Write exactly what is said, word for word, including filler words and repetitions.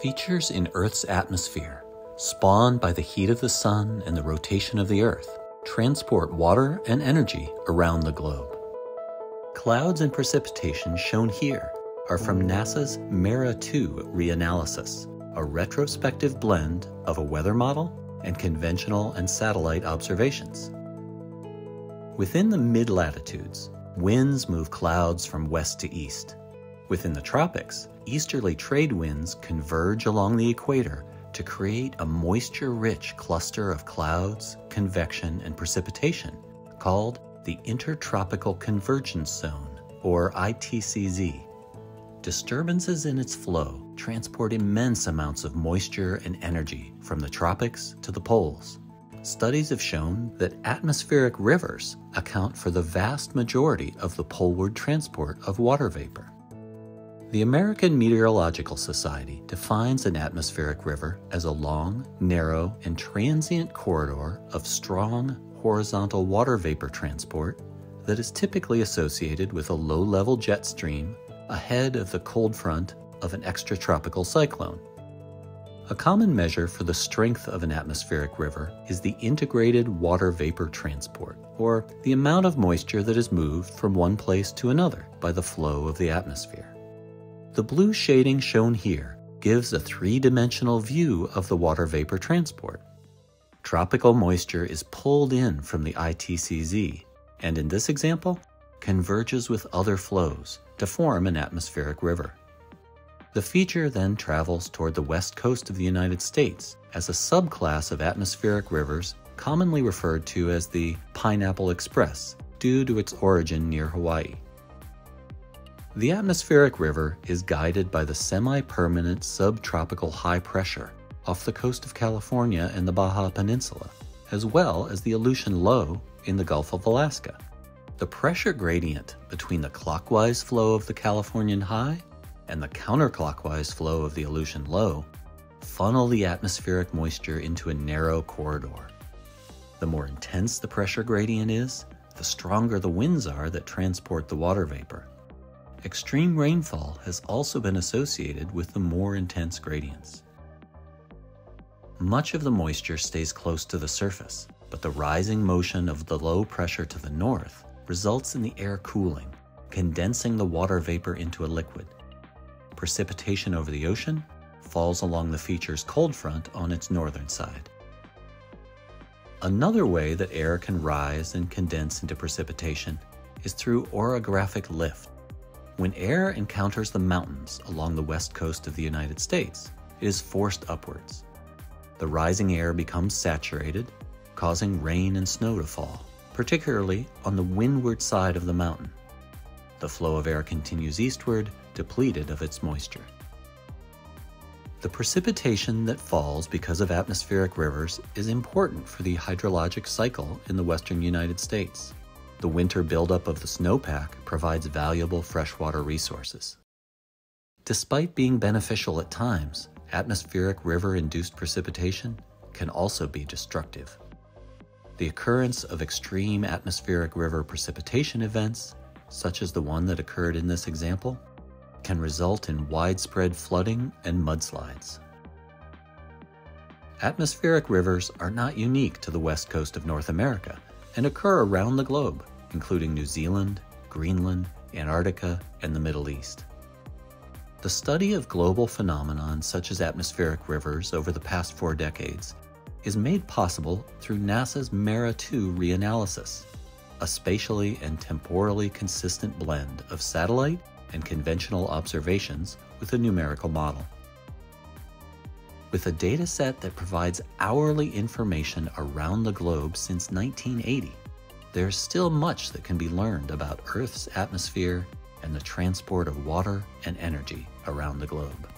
Features in Earth's atmosphere, spawned by the heat of the sun and the rotation of the Earth, transport water and energy around the globe. Clouds and precipitation shown here are from NASA's MERA two reanalysis, a retrospective blend of a weather model and conventional and satellite observations. Within the mid-latitudes, winds move clouds from west to east. Within the tropics, easterly trade winds converge along the equator to create a moisture-rich cluster of clouds, convection, and precipitation called the Intertropical Convergence Zone, or I T C Z. Disturbances in its flow transport immense amounts of moisture and energy from the tropics to the poles. Studies have shown that atmospheric rivers account for the vast majority of the poleward transport of water vapor. The American Meteorological Society defines an atmospheric river as a long, narrow, and transient corridor of strong, horizontal water vapor transport that is typically associated with a low-level jet stream ahead of the cold front of an extratropical cyclone. A common measure for the strength of an atmospheric river is the integrated water vapor transport, or the amount of moisture that is moved from one place to another by the flow of the atmosphere. The blue shading shown here gives a three-dimensional view of the water vapor transport. Tropical moisture is pulled in from the I T C Z, and in this example, converges with other flows to form an atmospheric river. The feature then travels toward the west coast of the United States as a subclass of atmospheric rivers commonly referred to as the Pineapple Express due to its origin near Hawaii. The atmospheric river is guided by the semi-permanent subtropical high pressure off the coast of California and the Baja Peninsula, as well as the Aleutian Low in the Gulf of Alaska. The pressure gradient between the clockwise flow of the Californian high and the counterclockwise flow of the Aleutian Low funnel the atmospheric moisture into a narrow corridor. The more intense the pressure gradient is, the stronger the winds are that transport the water vapor. Extreme rainfall has also been associated with the more intense gradients. Much of the moisture stays close to the surface, but the rising motion of the low pressure to the north results in the air cooling, condensing the water vapor into a liquid. Precipitation over the ocean falls along the feature's cold front on its northern side. Another way that air can rise and condense into precipitation is through orographic lift. When air encounters the mountains along the west coast of the United States, it is forced upwards. The rising air becomes saturated, causing rain and snow to fall, particularly on the windward side of the mountain. The flow of air continues eastward, depleted of its moisture. The precipitation that falls because of atmospheric rivers is important for the hydrologic cycle in the western United States. The winter buildup of the snowpack provides valuable freshwater resources. Despite being beneficial at times, atmospheric river-induced precipitation can also be destructive. The occurrence of extreme atmospheric river precipitation events, such as the one that occurred in this example, can result in widespread flooding and mudslides. Atmospheric rivers are not unique to the west coast of North America and occur around the globe, including New Zealand, Greenland, Antarctica, and the Middle East. The study of global phenomena such as atmospheric rivers over the past four decades is made possible through NASA's MERA two reanalysis, a spatially and temporally consistent blend of satellite and conventional observations with a numerical model. With a data set that provides hourly information around the globe since nineteen eighty, there is still much that can be learned about Earth's atmosphere and the transport of water and energy around the globe.